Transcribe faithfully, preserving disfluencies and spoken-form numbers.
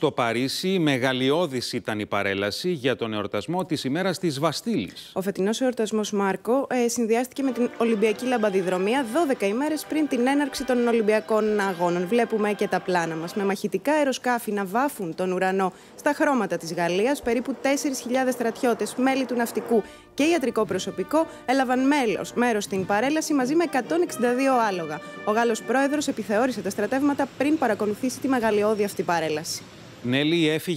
Στο Παρίσι, μεγαλειώδης ήταν η παρέλαση για τον εορτασμό της ημέρας της Βαστίλης. Ο φετινός εορτασμός, Μάρκο, ε, συνδυάστηκε με την Ολυμπιακή Λαμπαδιδρομία δώδεκα ημέρες πριν την έναρξη των Ολυμπιακών Αγώνων. Βλέπουμε και τα πλάνα μας, με μαχητικά αεροσκάφη να βάφουν τον ουρανό στα χρώματα της Γαλλίας. Περίπου τέσσερις χιλιάδες στρατιώτες, μέλη του ναυτικού και ιατρικό προσωπικό έλαβαν μέλος, μέρος στην παρέλαση μαζί με εκατόν εξήντα δύο άλογα. Ο Γάλλος πρόεδρος επιθεώρησε τα στρατεύματα πριν παρακολουθήσει τη μεγαλειώδη αυτή παρέλαση. Νέλη, έφυγε